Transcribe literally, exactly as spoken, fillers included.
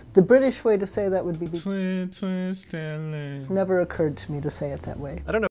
twist. The British way to say that would be... Twin, twin, Stanley. Never occurred to me to say it that way. I don't know.